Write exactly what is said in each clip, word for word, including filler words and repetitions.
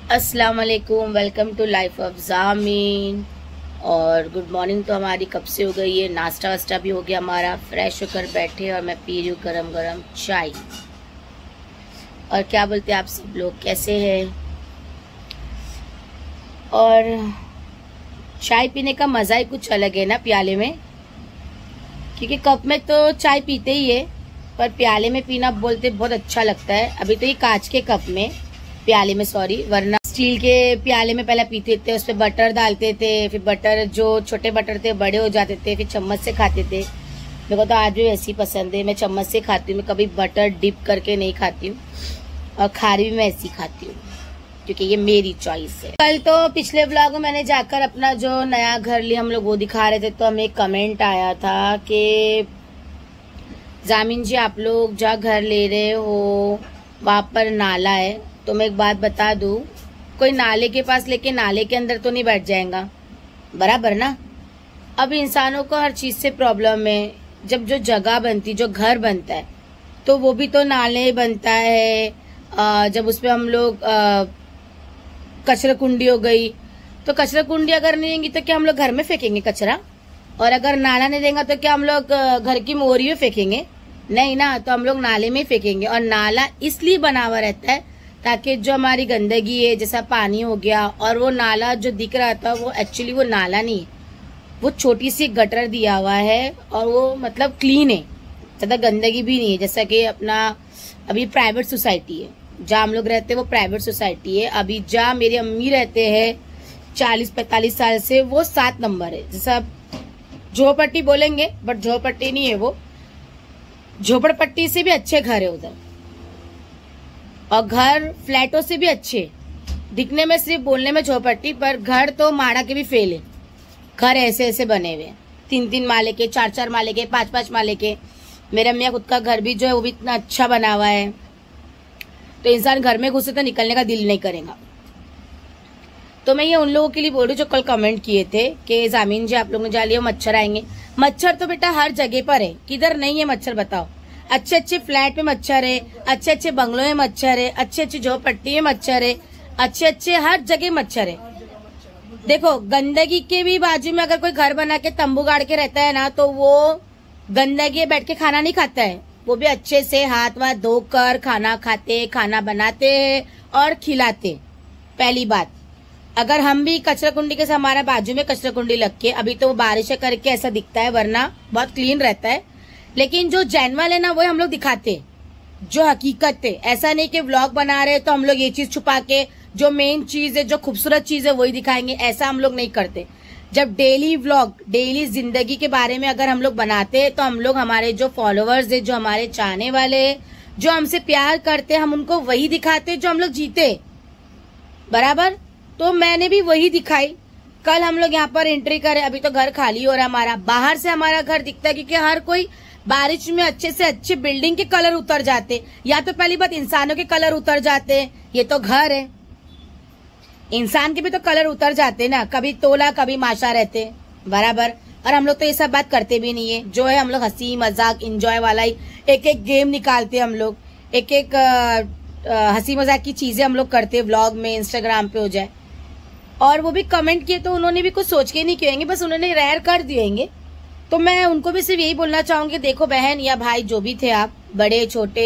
अस्सलाम वालेकुम, welcome to life of Zameen. और गुड मॉर्निंग तो हमारी कब से हो गई है, नाश्ता वास्ता भी हो गया हमारा, फ्रेश होकर बैठे और मैं पी रही हूँ गरम गरम चाय। और क्या बोलते हैं आप सब लोग, कैसे हैं? और चाय पीने का मज़ा ही कुछ अलग है ना प्याले में, क्योंकि कप में तो चाय पीते ही है पर प्याले में पीना बोलते बहुत अच्छा लगता है। अभी तो ये कांच के कप में, प्याले में सॉरी, वरना स्टील के प्याले में पहले पीते थे, उस पर बटर डालते थे, फिर बटर जो छोटे बटर थे बड़े हो जाते थे, फिर चम्मच से खाते थे। मेरे को तो आज भी वैसी पसंद है, मैं चम्मच से खाती हूँ, मैं कभी बटर डिप करके नहीं खाती हूँ। और खारी भी मैं ऐसी खाती हूँ क्योंकि ये मेरी चॉइस है। कल तो पिछले व्लॉग में मैंने जाकर अपना जो नया घर लिया हम लोग वो दिखा रहे थे, तो हमें एक कमेंट आया था कि ज़ामीन जी आप लोग जहाँ घर ले रहे हो वहाँ पर नाला है। तो मैं एक बात बता दूं, कोई नाले के पास लेके नाले के अंदर तो नहीं बैठ जाएगा, बराबर ना। अब इंसानों को हर चीज से प्रॉब्लम है। जब जो जगह बनती, जो घर बनता है, तो वो भी तो नाले बनता है। आ, जब उसपे हम लोग कचरा कुंडी हो गई, तो कचरा कुंडी अगर नहीं देंगी तो क्या हम लोग घर में फेंकेंगे कचरा? और अगर नाला नहीं देंगे तो क्या हम लोग घर की मोरी में फेंकेंगे? नहीं ना, तो हम लोग नाले में फेंकेंगे। और नाला इसलिए बना हुआ रहता है ताकि जो हमारी गंदगी है, जैसा पानी हो गया, और वो नाला जो दिख रहा था वो एक्चुअली वो नाला नहीं है, वो छोटी सी गटर दिया हुआ है और वो मतलब क्लीन है, ज्यादा गंदगी भी नहीं है। जैसा कि अपना अभी प्राइवेट सोसाइटी है जहाँ हम लोग रहते हैं, वो प्राइवेट सोसाइटी है। अभी जहाँ मेरी अम्मी रहते हैं चालीस पैंतालीस साल से, वो सात नंबर है। जैसा झोपड़पट्टी बोलेंगे बट झोपड़पट्टी नहीं है, वो झोपड़पट्टी से भी अच्छे घर है उधर, और घर फ्लैटों से भी अच्छे दिखने में, सिर्फ बोलने में झोपड़पट्टी, पर घर तो माड़ा के भी फेल है। घर ऐसे ऐसे बने हुए, तीन तीन माले के, चार चार माले के, पांच पांच माले के। मेरे अम्मिया खुद का घर भी जो है वो भी इतना अच्छा बना हुआ है, तो इंसान घर में घुसे तो निकलने का दिल नहीं करेगा। तो मैं ये उन लोगों के लिए बोल रही हूँ जो कल कमेंट किए थे कि ज़ामीन जी आप लोगों ने जा लिया मच्छर आएंगे। मच्छर तो बेटा हर जगह पर है, किधर नहीं है मच्छर बताओ? अच्छे अच्छे फ्लैट में मच्छर है, अच्छे अच्छे बंगलों में मच्छर है, अच्छे अच्छे झोपड़पट्टी में मच्छर है, अच्छे अच्छे हर जगह मच्छर है। देखो गंदगी के भी बाजू में अगर कोई घर बना के तंबू गाड़ के रहता है ना, तो वो गंदगी बैठ के खाना नहीं खाता है, वो भी अच्छे से हाथ वाथ धोकर खाना खाते, खाना बनाते हैं और खिलाते। पहली बात, अगर हम भी कचरा कुंडी के, हमारा बाजू में कचरा कुंडी लग के, अभी तो बारिश करके ऐसा दिखता है, वरना बहुत क्लीन रहता है। लेकिन जो जेन्युइन है ना वो हम लोग दिखाते, जो हकीकत है। ऐसा नहीं कि व्लॉग बना रहे तो हम लोग ये चीज छुपा के जो मेन चीज है, जो खूबसूरत चीज है वही दिखाएंगे, ऐसा हम लोग नहीं करते। जब डेली व्लॉग, डेली जिंदगी के बारे में अगर हम लोग बनाते हैं, तो हम लोग हमारे जो फॉलोअर्स है, जो हमारे चाहने वाले, जो हमसे प्यार करते, हम उनको वही दिखाते जो हम लोग जीते, बराबर। तो मैंने भी वही दिखाई। कल हम लोग यहाँ पर एंट्री करे, अभी तो घर खाली हो रहा है हमारा, बाहर से हमारा घर दिखता है, क्योंकि हर कोई बारिश में अच्छे से अच्छे बिल्डिंग के कलर उतर जाते, या तो पहली बात इंसानों के कलर उतर जाते। ये तो घर है, इंसान के भी तो कलर उतर जाते ना, कभी तोला कभी माशा रहते, बराबर। और हम लोग तो ये सब बात करते भी नहीं है, जो है हम लोग हंसी मजाक इंजॉय वाला ही एक एक गेम निकालते, हम लोग एक एक हंसी मजाक की चीजें हम लोग करते व्लॉग में, इंस्टाग्राम पे हो जाए। और वो भी कमेंट किए तो उन्होंने भी कुछ सोच के नहीं किएंगे, बस उन्होंने रेयर कर दिएंगे। तो मैं उनको भी सिर्फ यही बोलना चाहूंगी, देखो बहन या भाई जो भी थे आप, बड़े छोटे,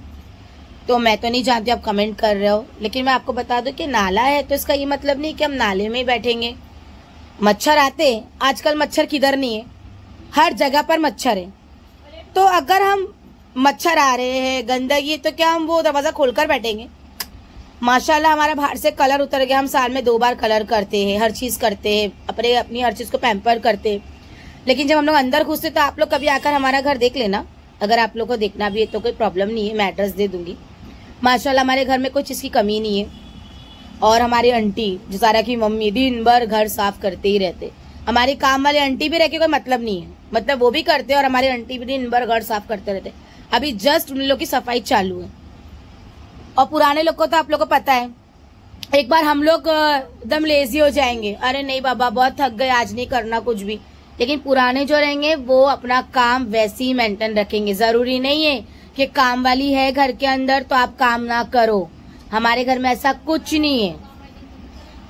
तो मैं तो नहीं जानती आप कमेंट कर रहे हो, लेकिन मैं आपको बता दूं कि नाला है तो इसका ये मतलब नहीं कि हम नाले में ही बैठेंगे। मच्छर आते, आजकल मच्छर किधर नहीं है, हर जगह पर मच्छर है। तो अगर हम मच्छर आ रहे हैं, गंदगी है, तो क्या हम वो दरवाजा खोलकर बैठेंगे? माशाल्लाह हमारा बाहर से कलर उतर गया, हम साल में दो बार कलर करते हैं, हर चीज करते हैं, अपने अपनी हर चीज को पैम्पर करते हैं। लेकिन जब हम लोग अंदर घुसते तो आप लोग कभी आकर हमारा घर देख लेना, अगर आप लोग को देखना भी है तो कोई प्रॉब्लम नहीं है, मैं एड्रेस दे दूंगी। माशाल्लाह हमारे घर में कोई चीज की कमी नहीं है। और हमारी आंटी जिसारा की मम्मी दिन भर घर साफ करते ही रहते। हमारी काम वाली आंटी भी रह के कोई मतलब नहीं है, मतलब वो भी करते और हमारी आंटी भी दिन भर घर साफ करते रहते। अभी जस्ट उन लोग की सफाई चालू है। और पुराने लोग को तो आप लोग को पता है, एक बार हम लोग एकदम लेजी हो जाएंगे, अरे नहीं बाबा बहुत थक गए आज नहीं करना कुछ भी। लेकिन पुराने जो रहेंगे वो अपना काम वैसे ही मेंटेन रखेंगे। जरूरी नहीं है कि काम वाली है घर के अंदर तो आप काम ना करो, हमारे घर में ऐसा कुछ नहीं है।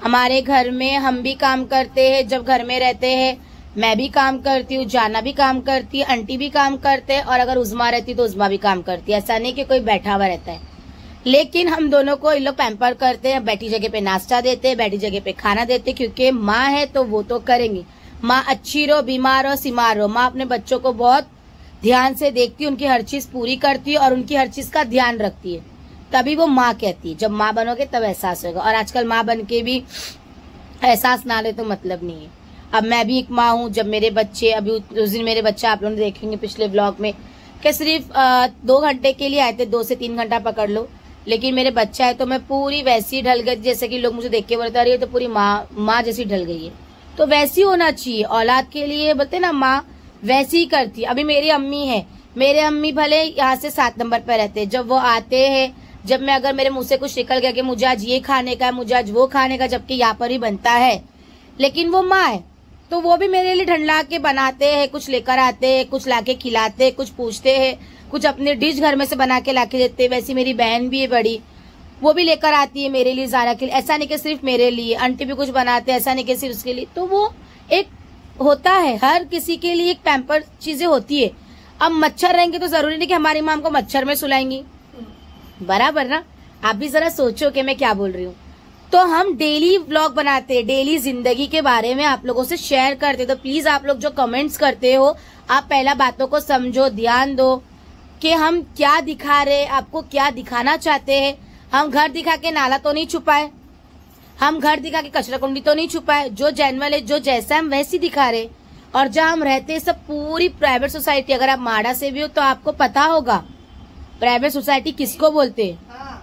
हमारे घर में हम भी काम करते हैं, जब घर में रहते हैं मैं भी काम करती हूँ, जाना भी काम करती है, आंटी भी काम करते हैं, और अगर उज़मा रहती तो उज़मा भी काम करती है। ऐसा नहीं कि कोई बैठा हुआ रहता है, लेकिन हम दोनों को इन लोग पैम्पर करते हैं, बैठी जगह पे नाश्ता देते हैं, बैठी जगह पे खाना देते हैं, क्योंकि माँ है तो वो तो करेंगी। माँ अच्छी रहो, बीमार हो, सिमार हो, माँ अपने बच्चों को बहुत ध्यान से देखती है, उनकी हर चीज पूरी करती है और उनकी हर चीज का ध्यान रखती है, तभी वो माँ कहती है। जब माँ बनोगे तब एहसास होगा, और आजकल माँ बन के भी एहसास ना ले तो मतलब नहीं है। अब मैं भी एक माँ हूँ, जब मेरे बच्चे, अभी उस दिन मेरे बच्चे आप लोग देखेंगे पिछले व्लॉग में कि सिर्फ दो घंटे के लिए आए थे, दो से तीन घंटा पकड़ लो, लेकिन मेरे बच्चा है तो मैं पूरी वैसी ढल गई, जैसे कि लोग मुझे देख के बोलते रही तो पूरी माँ माँ जैसी ढल गई है। तो वैसी होना चाहिए औलाद के लिए, बोलते ना माँ वैसी ही करती है। अभी मेरी अम्मी है, मेरे अम्मी भले यहाँ से सात नंबर पर रहते हैं, जब वो आते हैं, जब मैं अगर मेरे मुंह से कुछ निकल गया कि मुझे आज ये खाने का है, मुझे आज वो खाने का, जबकि यहाँ पर ही बनता है, लेकिन वो माँ है तो वो भी मेरे लिए ढंढला के बनाते हैं, कुछ लेकर आते हैं, कुछ लाके खिलाते हैं, कुछ पूछते हैं, कुछ अपने डिश घर में से बना के लाके देते हैं। वैसी मेरी बहन भी है बड़ी, वो भी लेकर आती है मेरे लिए, ज़ारा के लिए। ऐसा नहीं कि सिर्फ मेरे लिए, आंटी भी कुछ बनाते हैं, ऐसा नहीं कि सिर्फ उसके लिए। तो वो एक होता है, हर किसी के लिए एक पैम्पर चीजें होती है। अब मच्छर रहेंगे तो जरूरी नहीं कि हमारी माँ हमको मच्छर में सुलाएंगी, बराबर ना। आप भी जरा सोचो कि मैं क्या बोल रही हूँ। तो हम डेली व्लॉग बनाते हैं, डेली जिंदगी के बारे में आप लोगों से शेयर करते। तो प्लीज आप लोग जो कमेंट्स करते हो, आप पहला बातों को समझो, ध्यान दो कि हम क्या दिखा रहे, आपको क्या दिखाना चाहते हैं। हम घर दिखा के नाला तो नहीं छुपाए, हम घर दिखा के कचरा कुंडी तो नहीं छुपाए। जो जेनुअल है, जो जैसा हम वैसी दिखा रहे। और जहाँ हम रहते हैं सब पूरी प्राइवेट सोसाइटी, अगर आप माड़ा से भी हो तो आपको पता होगा प्राइवेट सोसाइटी किसको बोलते हैं।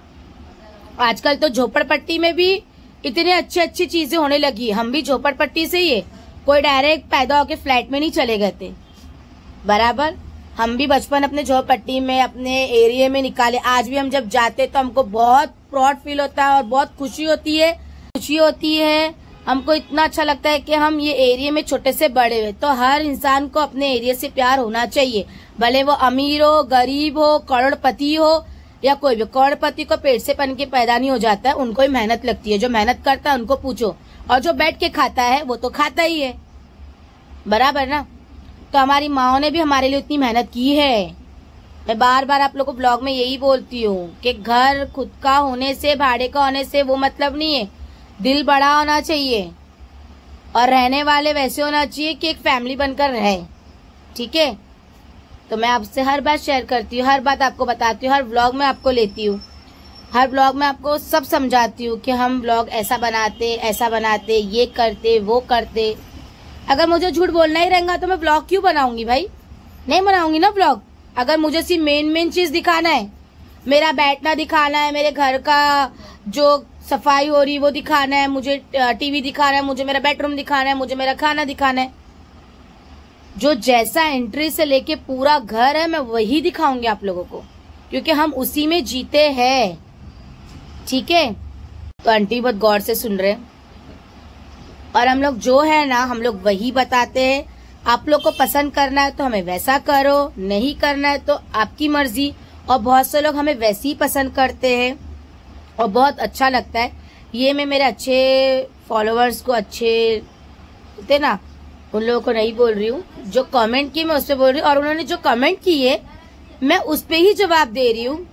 आजकल तो झोपड़पट्टी में भी इतनी अच्छी अच्छी चीजें होने लगी। हम भी झोपड़पट्टी से ही है, कोई डायरेक्ट पैदा होके फ्लैट में नहीं चले गए थे, बराबर। हम भी बचपन अपने झोपड़पट्टी में, अपने एरिया में निकाले। आज भी हम जब जाते तो हमको बहुत प्राउड फील होता है और बहुत खुशी होती है खुशी होती है हमको इतना अच्छा लगता है कि हम ये एरिया में छोटे से बड़े हुए। तो हर इंसान को अपने एरिया से प्यार होना चाहिए, भले वो अमीर हो, गरीब हो, करोड़पति हो या कोई भी। करोड़पति को पेट से पन के पैदा नहीं हो जाता है, उनको ही मेहनत लगती है। जो मेहनत करता है उनको पूछो, और जो बैठ के खाता है वो तो खाता ही है, बराबर ना। तो हमारी माओ ने भी हमारे लिए उतनी मेहनत की है। मैं बार बार आप लोग को ब्लॉग में यही बोलती हूँ कि घर खुद का होने से, भाड़े का होने से वो मतलब नहीं है। दिल बड़ा होना चाहिए और रहने वाले वैसे होना चाहिए कि एक फैमिली बनकर रहे, ठीक है। तो मैं आपसे हर बात शेयर करती हूँ, हर बात आपको बताती हूँ, हर व्लॉग में आपको लेती हूँ, हर व्लॉग में आपको सब समझाती हूँ कि हम व्लॉग ऐसा बनाते, ऐसा बनाते, ये करते, वो करते। अगर मुझे झूठ बोलना ही रहेगा तो मैं व्लॉग क्यों बनाऊंगी भाई? नहीं बनाऊंगी ना व्लॉग। अगर मुझे सिर्फ मेन मेन चीज दिखाना है, मेरा बैठना दिखाना है, मेरे घर का जो सफाई हो रही वो दिखाना है, मुझे टीवी दिखाना है, मुझे मेरा बेडरूम दिखाना है, मुझे मेरा खाना दिखाना है, जो जैसा एंट्री से लेके पूरा घर है मैं वही दिखाऊंगी आप लोगों को, क्योंकि हम उसी में जीते हैं, ठीक है। तो आंटी बहुत गौर से सुन रहे हैं, और हम लोग जो है ना हम लोग वही बताते हैं। आप लोग को पसंद करना है तो हमें वैसा करो, नहीं करना है तो आपकी मर्जी। और बहुत से लोग हमें वैसे ही पसंद करते हैं और बहुत अच्छा लगता है। ये मैं मेरे अच्छे फॉलोअर्स को, अच्छे होते ना, उन लोगों को नहीं बोल रही हूँ। जो कमेंट किए मैं उस पर बोल रही हूँ, और उन्होंने जो कमेंट किए मैं उस पे ही जवाब दे रही हूँ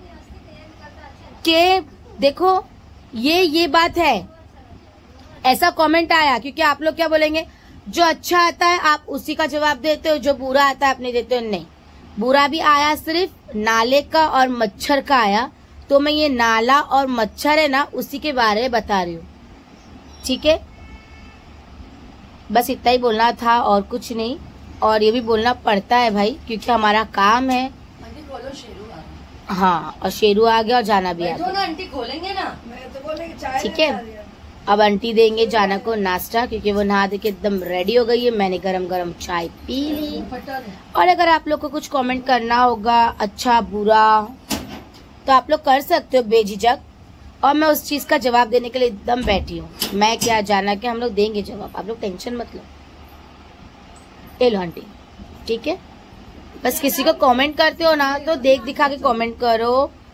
कि देखो ये ये बात है, ऐसा कमेंट आया। क्योंकि आप लोग क्या बोलेंगे, जो अच्छा आता है आप उसी का जवाब देते हो, जो बुरा आता है आप नहीं देते हो। नहीं, बुरा भी आया, सिर्फ नाले का और मच्छर का आया। तो मैं ये नाला और मच्छर है ना उसी के बारे में बता रही हूँ, ठीक है। बस इतना ही बोलना था और कुछ नहीं। और ये भी बोलना पड़ता है भाई, क्योंकि हमारा काम है। हाँ, और शेरू आ गया और जाना भी आ गया, आंटी खोलेंगे ना, ठीक है। अब आंटी देंगे जाना को नाश्ता, क्योंकि वो नहा दे के एकदम रेडी हो गई है। मैंने गरम गरम चाय पी ली। और अगर आप लोग को कुछ कमेंट करना होगा, अच्छा बुरा, तो आप लोग कर सकते हो बेझिझक, और मैं उस चीज का जवाब देने के लिए एकदम बैठी हूँ। मैं क्या जाना कि हम लोग देंगे जवाब, आप लोग टेंशन मत लो। ले लो आंटी, ठीक है। बस किसी को कमेंट करते हो ना तो देख दिखा के कमेंट करो,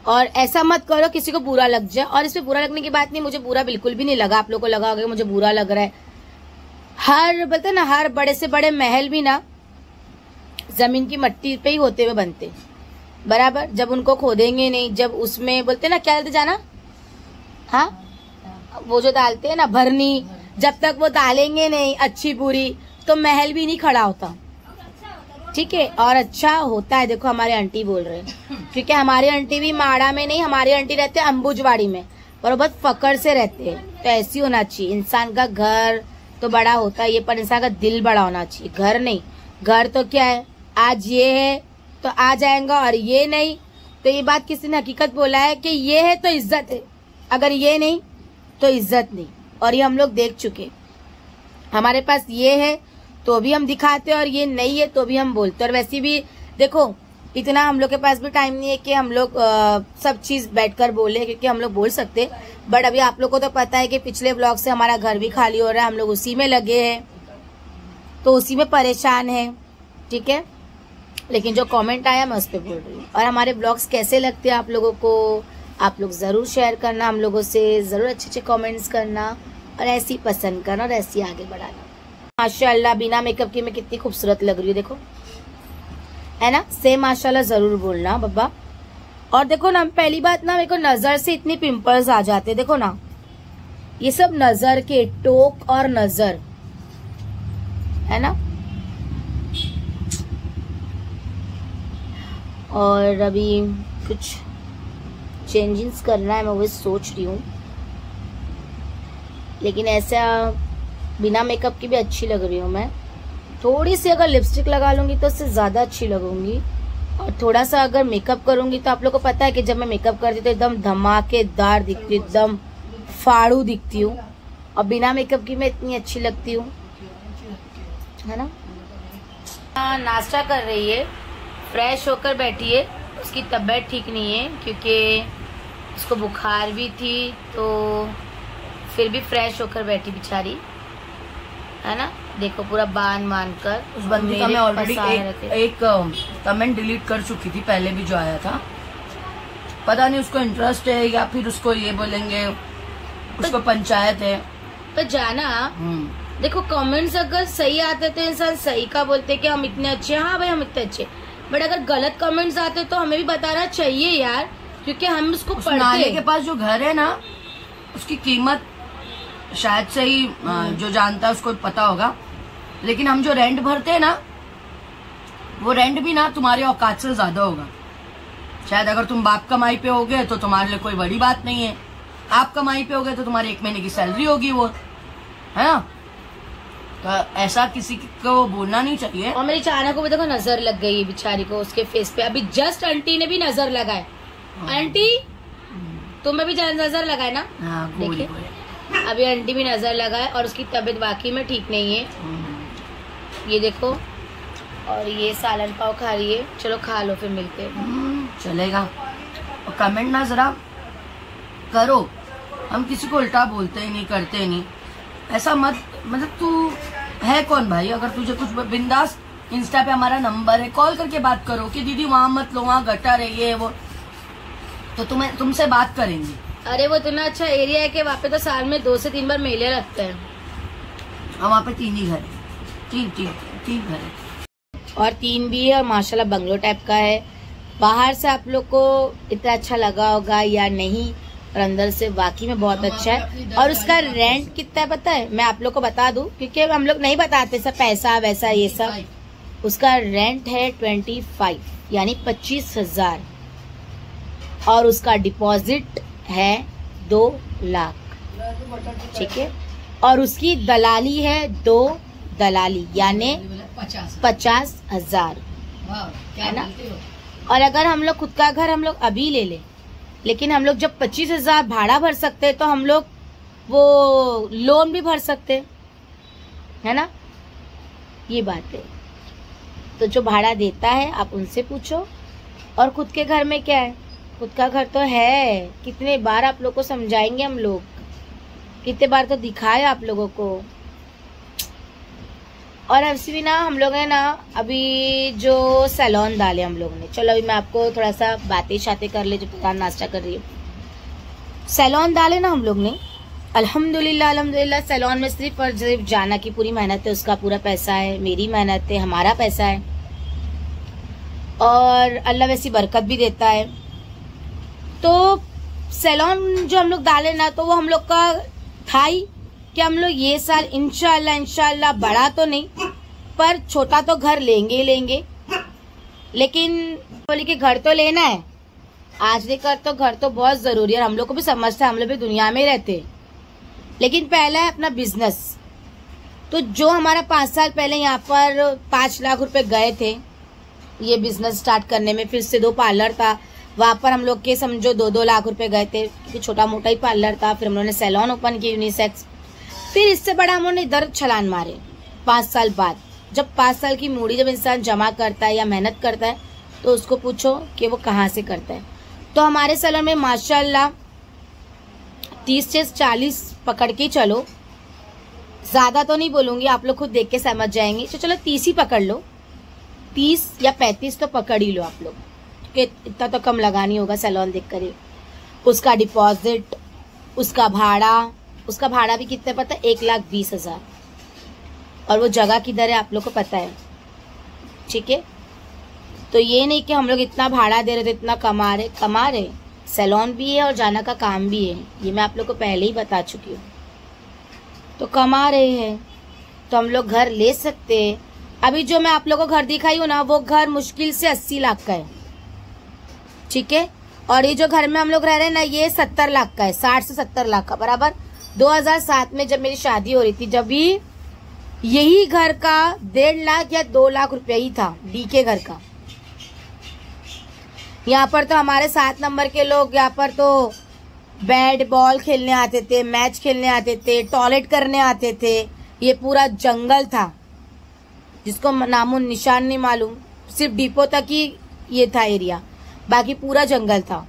और ऐसा मत करो किसी को बुरा लग जाए। और इसमें बुरा लगने की बात नहीं, मुझे बुरा बिल्कुल भी नहीं लगा। आप लोगों को लगा होगा मुझे बुरा लग रहा है। हर बोलते ना, हर बड़े से बड़े महल भी ना जमीन की मिट्टी पे ही होते हुए बनते, बराबर। जब उनको खोदेंगे नहीं, जब उसमें बोलते ना क्या डालते जाना, हाँ वो जो डालते हैं ना भरनी, जब तक वो डालेंगे नहीं अच्छी बुरी तो महल भी नहीं खड़ा होता, ठीक है। और अच्छा होता है, देखो हमारे आंटी बोल रहे हैं, क्योंकि हमारी आंटी भी माड़ा में नहीं, हमारी आंटी रहते हैं अंबुजवाड़ी में, पर वो बहुत फकर से रहते हैं। तो ऐसी होना चाहिए। इंसान का घर तो बड़ा होता है ये, पर इंसान का दिल बड़ा होना चाहिए, घर नहीं। घर तो क्या है, आज ये है तो आ जाएगा, और ये नहीं तो ये बात किसी ने हकीकत बोला है कि ये है तो इज्जत है, अगर ये नहीं तो इज्जत नहीं। और ये हम लोग देख चुके, हमारे पास ये है तो भी हम दिखाते और ये नहीं है तो भी हम बोलते। और वैसे भी देखो इतना हम लोग के पास भी टाइम नहीं है कि हम लोग आ, सब चीज बैठकर बोले, क्योंकि हम लोग बोल सकते, बट अभी आप लोग को तो पता है कि पिछले ब्लॉग से हमारा घर भी खाली हो रहा है, हम लोग उसी में लगे हैं, तो उसी में परेशान है, ठीक है। लेकिन जो कमेंट आया मैं उस पर बोल रही हूँ। और हमारे ब्लॉग्स कैसे लगते हैं आप लोगों को, आप लोग जरूर शेयर करना हम लोगों से, जरूर अच्छे अच्छे कमेंट्स करना और ऐसी पसंद करना और ऐसी आगे बढ़ाना। माशाल्लाह बिना मेकअप के मैं कितनी खूबसूरत लग रही हूँ, देखो, है ना। सेम माशाल्लाह जरूर बोलना बाबा। और देखो ना, पहली बात ना, मेरे को नजर से इतनी पिंपल्स आ जाते, देखो ना, ये सब नजर के, टोक और नजर, है ना। और अभी कुछ चेंजेस करना है, मैं वो सोच रही हूँ, लेकिन ऐसा बिना मेकअप की भी अच्छी लग रही हूँ मैं। थोड़ी सी अगर लिपस्टिक लगा लूंगी तो उससे ज्यादा अच्छी लगूंगी, और थोड़ा सा अगर मेकअप करूंगी तो आप लोग को पता है कि जब मैं मेकअप करती तो एकदम धमाकेदार दिखती हूँ, एकदम फाड़ू दिखती हूँ, और बिना मेकअप की मैं इतनी अच्छी लगती हूँ, है ना। नाश्ता कर रही है, फ्रेश होकर बैठी है, उसकी तबीयत ठीक नहीं है क्योंकि उसको बुखार भी थी, तो फिर भी फ्रेश होकर बैठी बेचारी, है ना। देखो पूरा बांध बांध कर। उस बंदी का मैं ऑलरेडी एक, एक कमेंट डिलीट कर चुकी थी पहले भी जो आया था, पता नहीं उसको इंटरेस्ट है या फिर उसको ये बोलेंगे उसको पंचायत है। तो जाना, देखो कमेंट्स अगर सही आते तो इंसान सही का बोलते कि हम इतने अच्छे, हाँ भाई हम इतने अच्छे, बट अगर गलत कमेंट्स आते तो हमें भी बताना चाहिए यार, क्योंकि हम उसको उस पढ़ते। नाले के पास जो घर है ना, उसकी कीमत शायद से ही जो जानता है उसको पता होगा, लेकिन हम जो रेंट भरते हैं ना, वो रेंट भी ना तुम्हारे औकात से ज्यादा होगा। शायद अगर तुम बाप कमाई पे होगे तो तुम्हारे लिए कोई बड़ी बात नहीं है, आप कमाई पे होगे तो तुम्हारी एक महीने की सैलरी होगी वो, है ना। तो ऐसा किसी को बोलना नहीं चाहिए। और मेरी चाना को भी देखो नजर लग गई बेचारी को, उसके फेस पे अभी जस्ट आंटी ने भी नजर लगाए। आंटी तुम्हें भी नजर लगाए ना, देखिए अभी आंटी भी नजर लगाए, और उसकी तबीयत वाकई में ठीक नहीं है। ये देखो, और ये सालन पाव खा रही है। चलो खा लो फिर मिलते हैं। चलेगा। और कमेंट ना जरा करो, हम किसी को उल्टा बोलते ही नहीं, करते नहीं, ऐसा मत। मतलब तू है कौन भाई, अगर तुझे कुछ बिंदास, इंस्टा पे हमारा नंबर है, कॉल करके बात करो कि दीदी वहाँ मत लो, वहाँ गटर है ये वो, तो तुम्हें तुमसे बात करेंगे। अरे वो इतना अच्छा एरिया है कि वहाँ पे तो साल में दो से तीन बार मेले लगते हैं, और वहाँ पे तीन ही घर है, तीन तीन तीन घर है, और तीन भी है, माशाल्लाह बंगलो टाइप का है। बाहर से आप लोग को इतना अच्छा लगा होगा या नहीं, और अंदर से वाकई में बहुत अच्छा है। और उसका रेंट कितना है पता है, मैं आप लोग को बता दूं, क्योंकि हम लोग नहीं बताते सब पैसा वैसा ये सब। उसका रेंट है ट्वेंटी फाइव यानी पच्चीस हजार, और उसका डिपॉजिट है दो लाख, ठीक है। और उसकी दलाली है दो दलाली यानी पचास हजार, है ना। और अगर हम लोग खुद का घर हम लोग अभी ले ले, लेकिन हम लोग जब पच्चीस हजार भाड़ा भर सकते हैं तो हम लोग वो लोन भी भर सकते, है ना। ये बात है। तो जो भाड़ा देता है आप उनसे पूछो। और खुद के घर में क्या है, खुद का घर तो है, कितने बार आप लोग को समझाएंगे हम लोग, कितने बार तो दिखाए आप लोगों को। और ऐसे भी ना हम लोग है ना अभी जो सैलून डाले हम लोग ने, चलो अभी मैं आपको थोड़ा सा बातें शातें कर ले, जो दुकान नाश्ता कर रही हूँ। सैलून डाले ना हम लोग ने, अल्हम्दुलिल्लाह अल्हम्दुलिल्लाह। सैलून में सिर्फ और सिर्फ जाना की पूरी मेहनत है, उसका पूरा पैसा है, मेरी मेहनत है, हमारा पैसा है, और अल्लाह वैसी बरकत भी देता है। तो सैलून जो हम लोग डाले ना, तो वो हम लोग का था ही कि हम लोग ये साल इंशाल्लाह इंशाल्लाह बड़ा तो नहीं पर छोटा तो घर लेंगे ही लेंगे, लेकिन बोली कि घर तो लेना है, आज लेकर तो घर तो बहुत जरूरी है। हम लोग को भी समझता है, हम लोग भी दुनिया में रहते हैं, लेकिन पहला है अपना बिजनेस। तो जो हमारा पाँच साल पहले यहाँ पर पाँच लाख रुपए गए थे ये बिजनेस स्टार्ट करने में, फिर से दो पार्लर था वहाँ पर हम लोग के समझो दो दो लाख रुपए गए थे, क्योंकि छोटा मोटा ही पार्लर था। फिर हम लोगों ने सैलून ओपन किया यूनिसेक्स, फिर इससे बड़ा हम लोगों ने इधर छलान मारे पाँच साल बाद। जब पाँच साल की मूड़ी जब इंसान जमा करता है या मेहनत करता है, तो उसको पूछो कि वो कहाँ से करता है। तो हमारे सैलून में माशाल्लाह तीस से चालीस पकड़ के चलो, ज्यादा तो नहीं बोलूंगी, आप लोग खुद देख के समझ जाएंगे, तो चलो तीस ही पकड़ लो, तीस या पैंतीस तो पकड़ ही लो आप लोग, क्योंकि इतना तो कम लगानी होगा सैलून देख कर ही। उसका डिपॉजिट, उसका भाड़ा, उसका भाड़ा भी कितने पता है, एक लाख बीस हजार। और वो जगह किधर है आप लोग को पता है, ठीक है। तो ये नहीं कि हम लोग इतना भाड़ा दे रहे थे इतना कमा रहे कमा रहे सैलून भी है और जाना का काम भी है, ये मैं आप लोग को पहले ही बता चुकी हूँ। तो कमा रहे हैं तो हम लोग घर ले सकते हैं। अभी जो मैं आप लोगों को घर दिखाई हूँ ना, वो घर मुश्किल से अस्सी लाख का है, ठीक है। और ये जो घर में हम लोग रह रहे हैं ना, ये सत्तर लाख का है, साठ से सत्तर लाख का बराबर। दो हज़ार सात में जब मेरी शादी हो रही थी, जब भी यही घर का डेढ़ लाख या दो लाख रुपया ही था, डी के घर का। यहाँ पर तो हमारे सात नंबर के लोग यहाँ पर तो बैट बॉल खेलने आते थे, मैच खेलने आते थे, टॉयलेट करने आते थे। ये पूरा जंगल था जिसको नामो निशान नहीं मालूम, सिर्फ डिपो तक ही ये था एरिया, बाकी पूरा जंगल था।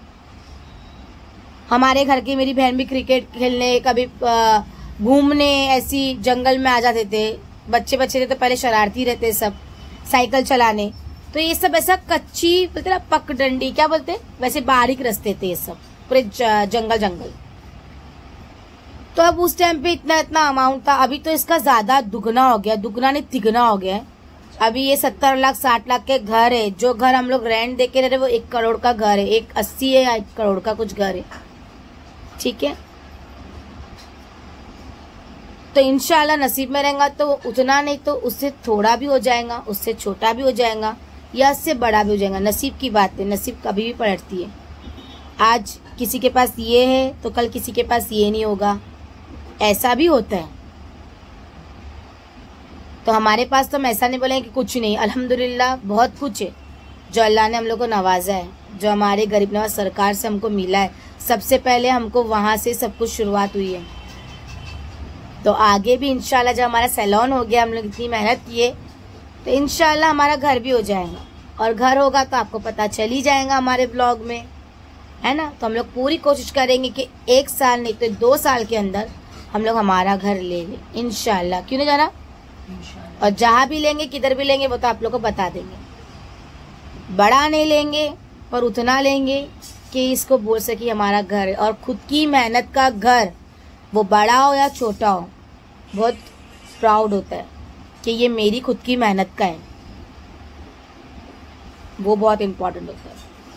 हमारे घर की मेरी बहन भी क्रिकेट खेलने, कभी घूमने ऐसी जंगल में आ जाते थे। बच्चे बच्चे थे तो पहले शरारती रहते सब, साइकिल चलाने। तो ये सब ऐसा कच्ची बोलते ना, पगडंडी क्या बोलते, वैसे बारीक रास्ते थे ये सब, पूरे जंगल जंगल। तो अब उस टाइम पे इतना इतना अमाउंट था, अभी तो इसका ज्यादा दुगना हो गया, दुगना नहीं तिगना हो गया। अभी ये सत्तर लाख साठ लाख के घर है। जो घर हम लोग रेंट दे के रह रहे वो एक करोड़ का घर है, एक अस्सी है या एक करोड़ का कुछ घर है, ठीक है। तो इंशाल्लाह नसीब में रहेगा तो उतना नहीं तो उससे थोड़ा भी हो जाएगा, उससे छोटा भी हो जाएगा, या उससे बड़ा भी हो जाएगा। नसीब की बात है, नसीब कभी भी पलटती है। आज किसी के पास ये है तो कल किसी के पास ये नहीं होगा, ऐसा भी होता है। तो हमारे पास तो हम ऐसा नहीं बोलेंगे कि कुछ नहीं, अल्हम्दुलिल्लाह बहुत कुछ है जो अल्लाह ने हम लोग को नवाजा है, जो हमारे गरीब नवाज सरकार से हमको मिला है। सबसे पहले हमको वहाँ से सब कुछ शुरुआत हुई है। तो आगे भी इंशाल्लाह जब हमारा सैलून हो गया, हम लोग इतनी मेहनत किए, तो इंशाल्लाह हमारा घर भी हो जाएगा। और घर होगा तो आपको पता चल ही जाएगा हमारे ब्लॉग में, है ना। तो हम लोग पूरी कोशिश करेंगे कि एक साल नहीं तो दो साल के अंदर हम लोग हमारा घर ले लें इंशाल्लाह। क्यों नहीं जाना, और जहाँ भी लेंगे किधर भी लेंगे वो तो आप लोग को बता देंगे। बड़ा नहीं लेंगे पर उतना लेंगे कि इसको बोल सके हमारा घर है। और खुद की मेहनत का घर, वो बड़ा हो या छोटा हो, बहुत प्राउड होता है कि ये मेरी खुद की मेहनत का है, वो बहुत इम्पोर्टेंट होता है।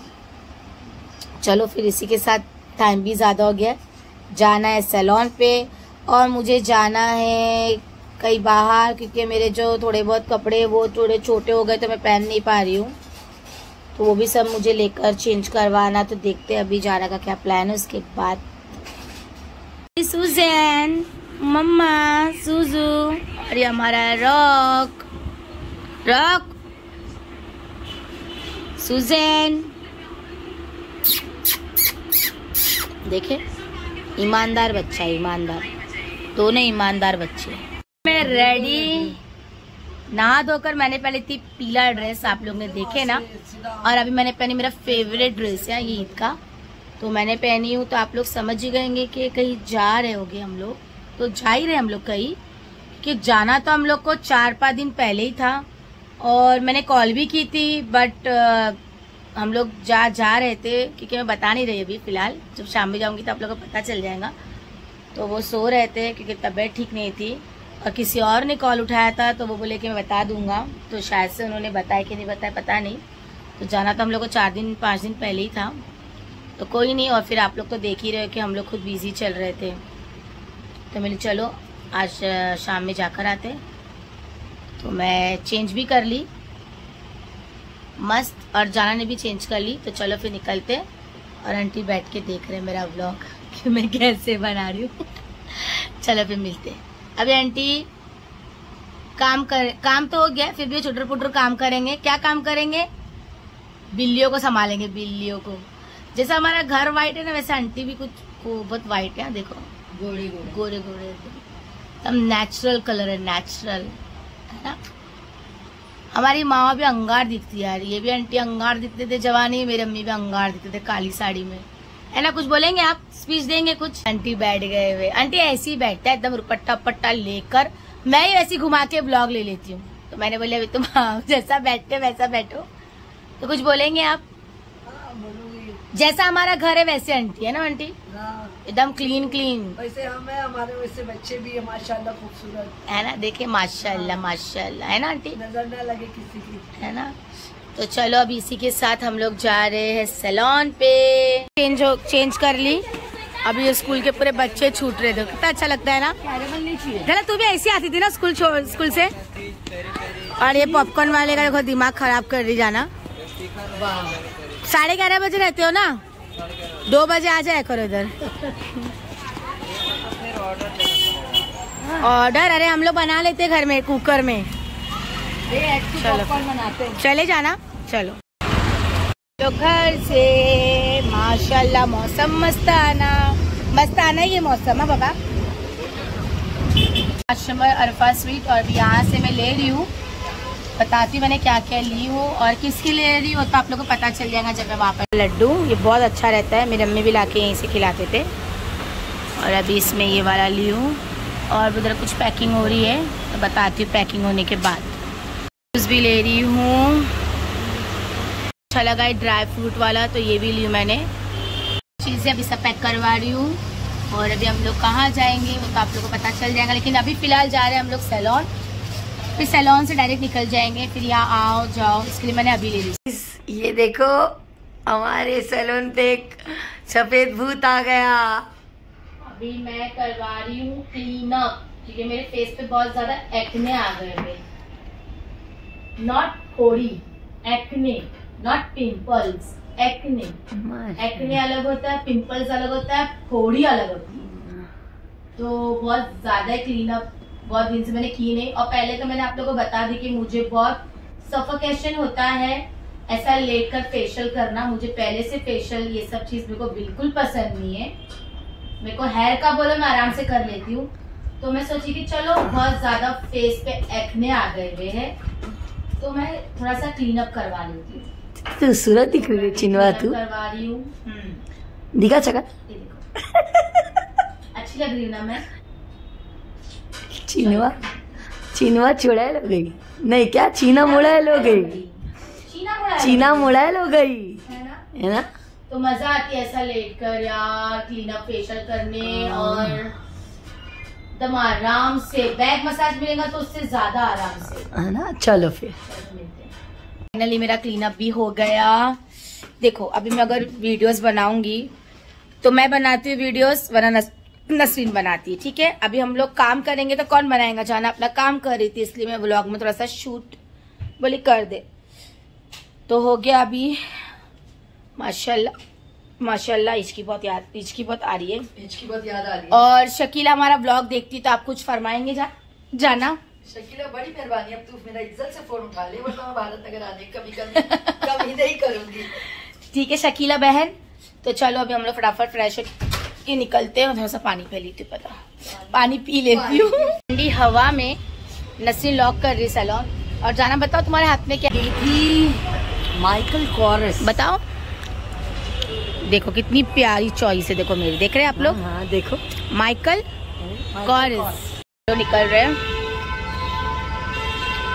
चलो फिर इसी के साथ टाइम भी ज़्यादा हो गया, जाना है सैलून पे और मुझे जाना है कहीं बाहर, क्योंकि मेरे जो थोड़े बहुत कपड़े वो थोड़े छोटे हो गए तो मैं पहन नहीं पा रही हूँ, तो वो भी सब मुझे लेकर चेंज करवाना। तो देखते हैं अभी जाने का क्या प्लान है। उसके बाद सुजैन, मम्मा, सुजू और ये हमारा रॉक रॉक सुजैन, देखे ईमानदार बच्चा, ईमानदार, दोनों ईमानदार बच्चे। मैं रेडी नहा धोकर, मैंने पहले थी पीला ड्रेस, आप लोग ने देखे ना, और अभी मैंने पहनी मेरा फेवरेट ड्रेस है ये ईद का, तो मैंने पहनी हूँ। तो आप लोग समझ ही गएंगे कि कहीं जा रहे होगे हम लोग, तो जा ही रहे हम लोग कहीं, कि जाना तो हम लोग को चार पाँच दिन पहले ही था और मैंने कॉल भी की थी, बट हम लोग जा जा रहे थे क्योंकि मैं बता नहीं रही अभी फिलहाल, जब शाम में जाऊंगी तो आप लोगों को पता चल जाएगा। तो वो सो रहे थे क्योंकि तबीयत ठीक नहीं थी और किसी और ने कॉल उठाया था तो वो बोले कि मैं बता दूंगा, तो शायद से उन्होंने बताया कि नहीं बताया पता नहीं। तो जाना तो हम लोग को चार दिन पाँच दिन पहले ही था, तो कोई नहीं। और फिर आप लोग तो देख ही रहे हो कि हम लोग खुद बिजी चल रहे थे, तो मैंने चलो आज शाम में जाकर आते। तो मैं चेंज भी कर ली मस्त, और जाना ने भी चेंज कर ली। तो चलो फिर निकलते, और आंटी बैठ के देख रहे हैं मेरा व्लॉग कि मैं कैसे बना रही हूँ। चलो फिर मिलते। अभी आंटी काम कर काम तो हो गया, फिर भी छुटर पुटर काम करेंगे। क्या काम करेंगे? बिल्लियों को संभालेंगे, बिल्लियों को। जैसा हमारा घर वाइट है ना, वैसे आंटी भी कुछ बहुत वाइट है, देखो गोरे गोरे गोरे गोरे एकदम नेचुरल कलर है, नेचुरल है ना। हमारी माँ भी अंगार दिखती है यार, ये भी आंटी अंगार दिखते थे जवानी, मेरी अम्मी भी अंगार दिखते थे काली साड़ी में, है ना। कुछ बोलेंगे आप, स्पीच देंगे कुछ? आंटी बैठ गए हुए, आंटी ऐसे ही बैठता है एकदम रुपट्टा पट्टा लेकर, मैं ही वैसी घुमा के ब्लॉग ले लेती हूँ। तो मैंने बोले अभी तुम जैसा बैठते वैसा बैठो। तो कुछ बोलेंगे आप? जैसा हमारा घर है वैसे आंटी, है ना आंटी? एकदम क्लीन क्लीन वैसे हमें, हमारे वैसे बच्चे भी है माशाल्लाह, खूबसूरत है ना। देखिए माशाल्लाह माशाल्लाह, है ना आंटी? नजर न लगे किसी की, है ना। तो चलो अब इसी के साथ हम लोग जा रहे हैं सैलून पे। चेंज हो चेंज कर ली। अभी ये स्कूल के पूरे बच्चे छूट रहे थे, कितना अच्छा लगता है ना। चलो तू भी ऐसी आती थी ना स्कूल स्कूल से। और ये पॉपकॉर्न वाले का देखो दिमाग खराब कर रही जाना। साढ़े ग्यारह बजे रहते हो ना, दो बजे आ जाए करो इधर। ऑर्डर अरे हम लोग बना लेते घर में कुकर में। चलो बनाते चले जाना। चलो तो घर से माशाल्लाह मौसम मस्ताना मस्ताना ये मौसम है बाबा। कस्टमर अरफा स्वीट, और यहाँ से मैं ले रही हूँ, बताती हूँ मैंने क्या क्या ली हूँ और किसकी ले रही हूँ, तो आप लोगों को पता चल जाएगा जब मैं वहाँ पर। लड्डू ये बहुत अच्छा रहता है, मेरी अम्मी भी लाके यहीं से खिलाते थे। और अभी इसमें ये वाला ली हूँ, और उधर कुछ पैकिंग हो रही है तो बताती हूँ पैकिंग होने के बाद। जूस भी ले रही हूँ, अच्छा लगा है ड्राई फ्रूट वाला, तो ये भी ली हूँ मैंने। चीज़ें अभी सब पैक करवा रही हूँ, और अभी हम लोग कहाँ जाएंगे वो तो आप लोगों को पता चल जाएगा। लेकिन अभी फ़िलहाल जा रहे हैं हम लोग सैलून, फिर सैलून से डायरेक्ट निकल जाएंगे, फिर यहाँ आओ जाओ, इसके लिए मैंने अभी ले ली। ये देखो हमारे सैलून पे एक सफेद भूत आ गया। अभी मैं करवा रही हूँ क्लीन अप, क्योंकि मेरे फेस पे बहुत ज्यादा एक्ने आ गए हैं। नॉट फोड़ी, acne, not pimples, acne. Acne अलग होता है, पिंपल्स अलग होता है, फोड़ी अलग होती है। तो बहुत ज्यादा क्लीन अप बहुत दिन से मैंने की नहीं। और पहले तो मैंने आप लोगों को बता दी कि मुझे बहुत सफोकेशन होता है ऐसा लेकर फेशियल करना। मुझे पहले से फेशियल ये सब चीज मेरे को बिल्कुल पसंद नहीं है। मेरे को हेयर का बोलो मैं आराम से कर लेती हूँ, तो मैं सोची कि चलो बहुत ज्यादा फेस पे एक्ने आ गए हुए हैं, तो मैं थोड़ा सा क्लीन अप करवा लेती हूँ। तो सूरत दिख रही है चिनवा, तू करवा रही हूँ, दिखा चका अच्छी लग रही हूँ ना मैं? चिनवा चिनवा चुड़ैल हो गई, नहीं क्या चीना मुड़ैल हो गई, चीना मुड़ैल हो गई, है ना? है ना। तो मजा आती है ऐसा लेटकर यार क्लीन अप फेशियल करने, और एकदम आराम से बैक मसाज मिलेगा तो उससे ज्यादा आराम से, है ना। चलो फिर फाइनली मेरा क्लीन अप भी हो गया। देखो अभी मैं अगर वीडियोस बनाऊंगी तो मैं बनाती हूँ वीडियोस, वरना नसरीन बनाती है, ठीक है। अभी हम लोग काम करेंगे तो कौन बनाएगा, जाना अपना काम कर रही थी, इसलिए मैं व्लॉग में थोड़ा सा शूट बोली कर दे। तो हो गया अभी माशाल्लाह माशाल्लाह। इसकी बहुत याद इसकी बहुत आ रही है इसकी बहुत याद आ रही है। और शकीला हमारा ब्लॉग देखती तो आप कुछ फरमाएंगे जा, जाना। शकीला बड़ी मेहरबानी, अब तू मेरा इज्जत से फोन उठा ले, वरना मैं भारत नगर आने कभी कभी कभी नहीं करूंगी। ठीक है शकीला बहन। तो चलो अभी हम लोग फटाफट फ्रेश के निकलते हैं, थोड़ा सा पानी पी लेती हूँ, पता पानी पी लेती हूँ। ठंडी हवा में नसरीन लॉक कर रही सैलून। और जाना बताओ तुम्हारे हाथ में क्या? Michael Kors. बताओ, देखो कितनी प्यारी चॉइस है, देखो मेरी, देख रहे हैं आप लोग? हाँ, हाँ देखो माइकल कॉर्स। तो निकल रहे हैं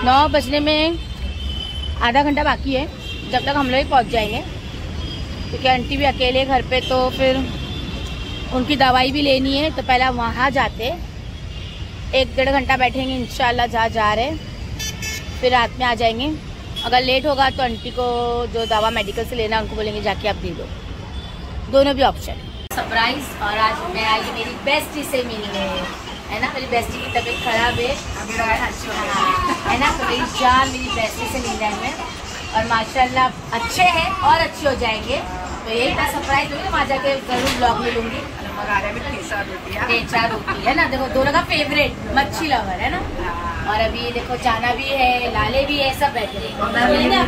नौ बजने में आधा घंटा बाकी है, जब तक हम लोग ही पहुँच जाएंगे, क्योंकि आंटी भी अकेले घर पे, तो फिर उनकी दवाई भी लेनी है। तो पहले वहाँ जाते, एक डेढ़ घंटा बैठेंगे इंशाल्लाह जहाँ जा रहे, फिर रात में आ जाएंगे। अगर लेट होगा तो आंटी को जो दवा मेडिकल से लेना उनको बोलेंगे जाके आप दे दो, दोनों भी ऑप्शन सरप्राइज। और आज मैं आई मेरी बेस्टी से मिलने, है ना। मेरी बेस्टी की तबीयत खराब है है ना, तो मेरी जान मेरी बेस्टी से मिलने में, और माशाल्लाह अच्छे हैं और अच्छे हो जाएंगे। तो यही था सरप्राइज, होगी वहाँ जाके जरूर ब्लॉग में लूँगी। टेचा रोटी है ना, देखो दोनों का फेवरेट, मच्छी लवर है ना। और अभी देखो जाना भी है, लाले भी है, सब बैठे हैं आप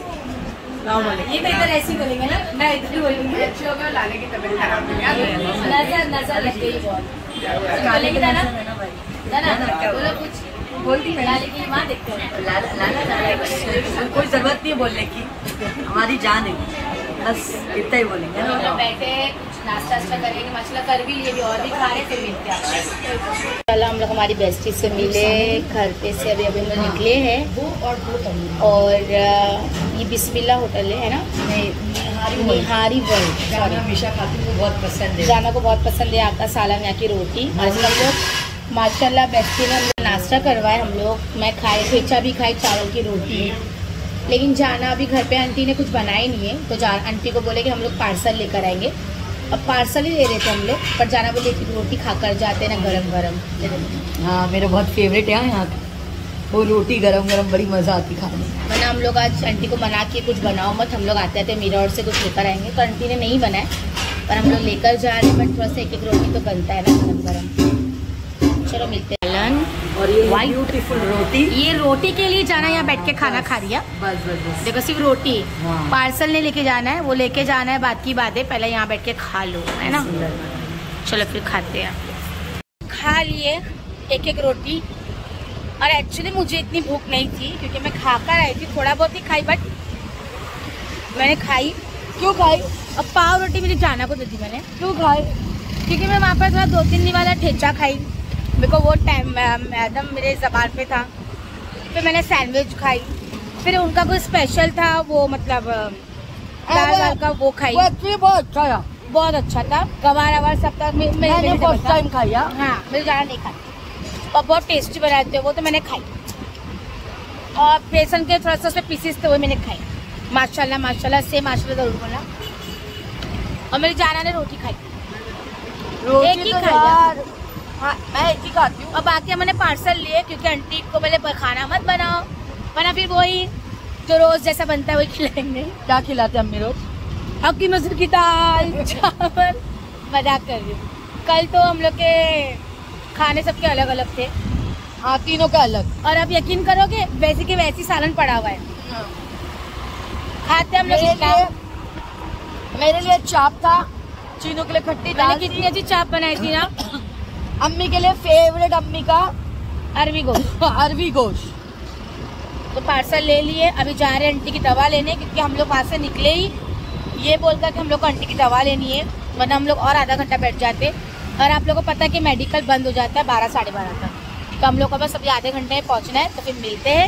लोग। ये तो इधर ऐसे ही बोलेंगे ना, मैं इधर ही बोलूँगी। अच्छी होगा, लाले की तबीयत खराब नजर नजर लग गई बहुत, बोलेंगे ना ना, बोलो कुछ बोलती है। लाले की माँ देखते हो, लाला लाला कोई जरूरत नहीं है बोलने की, हमारी जान है, बस इतना ही बोलेंगे। हम लोग बैठे कुछ नाश्ता वास्ता करेंगे, मछला कर भी लिए, और भी खा रहे, फिर मिलते हैं। चलो हम लोग हमारी बेस्टी से मिले, घर पे से अभी अभी हम लोग निकले हैं। और ये बिस्मिल्लाह होटल है ना, निहारी वर्ल्ड, सॉरी हमेशा खाती हूँ, बहुत पसंद है, जाना को बहुत पसंद है। आपका सालन यहाँ की रोटी, आज हम लोग माशाल्लाह बेस्टी ने नाश्ता करवाए हम लोग। मैं खाए, ठेचा भी खाई, चावल की रोटी। लेकिन जाना अभी घर पे आंटी ने कुछ बनाई नहीं है, तो जान आंटी को बोले कि हम लोग पार्सल लेकर आएंगे। अब पार्सल ही ले रहे थे हम लोग, पर जाना बोले कि रोटी खाकर जाते ना गरम गरम। हाँ मेरा बहुत फेवरेट है यहाँ वो रोटी गरम गरम, बड़ी मज़ा आती खाने में। वरना हम लोग आज आंटी को मना के कुछ बनाओ मत, हम लोग आते आते मीरा और से कुछ लेकर आएंगे। तो आंटी ने नहीं बनाया, पर हम लोग लेकर जा रहे हैं। बट थोड़ा सा एक एक रोटी तो बनता है ना गरम गरम। चलो मिलते हैं। और ये वाइट ब्यूटीफुल रोटी, ये रोटी के लिए जाना, यहाँ बैठ के खाना खा रही है। बस बस बस देखो सिर्फ रोटी, हाँ। पार्सल नहीं लेके जाना है, वो लेके जाना है बात की बात है, पहले यहाँ बैठ के खा लो, है ना। चलो फिर खाते हैं। खा लिए एक एक रोटी, और एक्चुअली मुझे इतनी भूख नहीं थी, क्योंकि मैं खाकर आई थी, थोड़ा बहुत ही खाई, बट मैंने खाई। क्यों खाई? अब पाव रोटी मेरी जाना को दी थी मैंने। क्यों खाई? क्योंकि मैं वहाँ पर थोड़ा दो तीन दिन वाला ठेचा खाई, मेरे को वो टाइम मैडम मेरे जबान पे था। फिर मैंने सैंडविच खाई, फिर उनका कोई स्पेशल था वो, मतलब दाल दाल का वो खाई, बहुत अच्छा था, बहुत अच्छा था। गवार अवार सब था, मैंने फर्स्ट टाइम खाया। हाँ मेरे ज़्यादा नहीं खाई, और बहुत टेस्टी बनाते वो, तो मैंने खाई। और बेसन के थोड़ा सा उसमें पीसेस थे, वो मैंने खाई। माशाल्लाह माशाल्लाह से माशाल्लाह जरूर बोला। और मेरी जाना ने रोटी खाई, एक ही खाई। हाँ मैं एक ही खाती हूँ। और बाकी मैंने पार्सल लिए, क्योंकि आंटी को बोले खाना मत बनाओ, वरना फिर वही जो रोज जैसा बनता है वही खिलाएंगे। क्या खिलाते हैं अम्मी रोज? हक्की मसूर की दाल चावल। मजाक कर रही हूँ। कल तो हम लोग के खाने सबके अलग अलग थे। हाँ तीनों का अलग। और अब यकीन करोगे वैसे की वैसी सालन पड़ा हुआ है। खाते हम लोग। मेरे लिए चाप था, चीनों के लिए खट्टी दाल। कितनी अच्छी चाप बनाई थी ना। अम्मी के लिए फेवरेट, अम्मी का अरवी गोश्त। अरवी गोश्त। तो पार्सल ले लिए, अभी जा रहे हैं आंटी की दवा लेने, क्योंकि हम लोग वहाँ से निकले ही ये बोलकर कि हम लोग को आंटी की दवा लेनी है, वरना हम लोग और आधा घंटा बैठ जाते। और आप लोगों को पता है कि मेडिकल बंद हो जाता है बारह साढ़े बारह तक, तो हम लोग को बस अभी आधे घंटे में पहुँचना है। तो फिर मिलते हैं।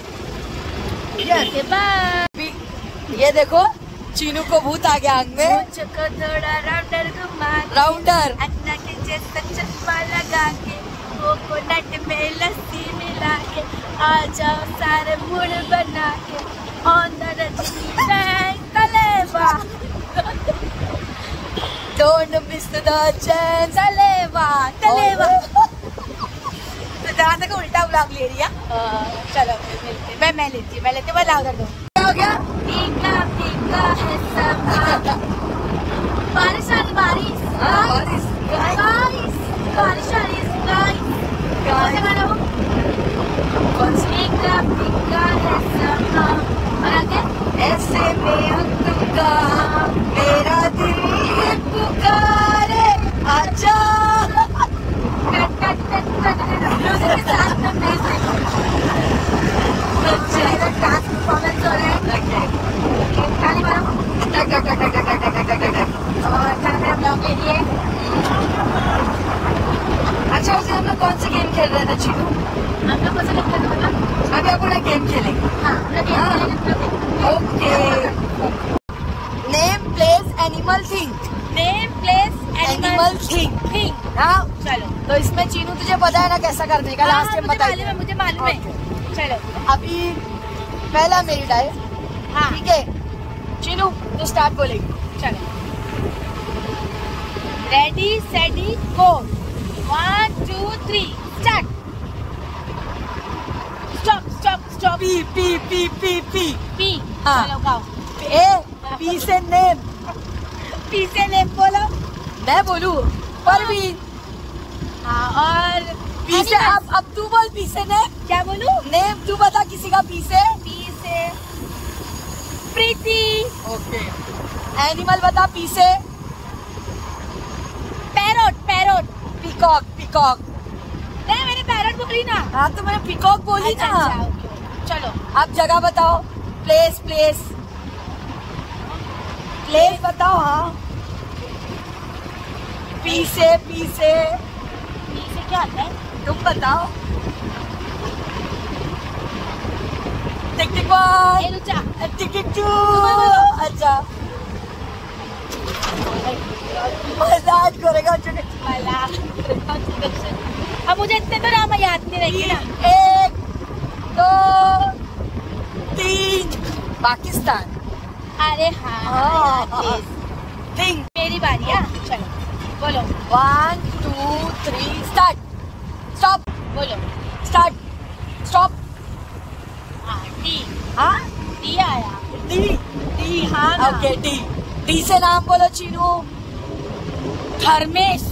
ये देखो चीनू को भूत आ गया आंग में। थोड़ा राउंडर घुमा राउंडर अन्ना के जैसा चश्मा लगा के, कोकोनट में लस्सी मिला के, आ जाओ सारे मूड बना के, ऑन द रजनी बैंक Thalaiva, don't miss the chance, Thalaiva Thalaiva. तो जहाँ तक उल्टा ब्लॉग ले रही है। चलो मिलते, मैं मैं लेती मैं लेती मैं लाउडर दो। क्या हो गया? फीका फीका है सब। बारिश आ रही, बारिश बारिश बारिश बारिश आ रही है। गाइस कौन सा गाना वो? कौन सी? फीका फीका है सब। और आगे ऐसे में तुमका मेरा दिल पुकारे, आजा। Cut cut cut cut music के साथ में म्यूजिक। अच्छा इधर डांस परफॉर्मेंस हो रहा है। खाली मारो टक टक टक टक टक टक टक टक। और चल मेरा ब्लॉग ले लिए। अच्छा उसे हम लोग कौन सी गेम खेल रहे थे चीनू? हम लोग कैसे लगता है पता? अभी अपन एक गेम खेलेंगे। हाँ गेम खेलेंगे। Okay. Name place animal thing. Name place animal thing. Thing. हाँ चलो। तो इसमें चीनू तुझे पता है ना कैसा करने का? लास्ट टाइम बताइए। मुझे मालूम है। चलो अभी पहला मेरी डाय। हाँ ठीक है चीनू तो स्टार्ट बोलेगी। चलो ready steady go. One two three start. Stop stop stop. P P P P P P. हाँ। चलो गाओ। ए पी से नेम। पी से नेम बोलो। मैं बोलूं परवीन। हाँ और पी से अब अब तू बोल पी से नेम। क्या बोलूं? नेम तू बता किसी का पी से। पी से प्रीति। ओके। एनिमल बता पी से। Parrot parrot. Peacock peacock. नहीं मैंने पैरोट बोली ना। हाँ तो मैंने पीकॉक बोली अच्छा, ना। अच्छा, ओके। चलो आप जगह बताओ। प्लेस प्लेस प्लेस बताओ। हाँ पी से पी से पी से क्या आता है? तुम बताओ। Tick tick one. ये रुचा। टिक टिक टू। अच्छा मजाक करेगा चुने। वाला। अब मुझे इतने तो नाम याद नहीं रहेंगे ना। एक दो तीन पाकिस्तान। अरे हाँ, हाँ, हाँ हाँ। थिंग। मेरी बारी है। चलो बोलो। One two three start. Stop. बोलो। स्टार्ट। स्टॉप। हाँ डी। हाँ डी आया। डी। डी हाँ ना। Okay D. डी से नाम बोलो चीनू। धर्मेश।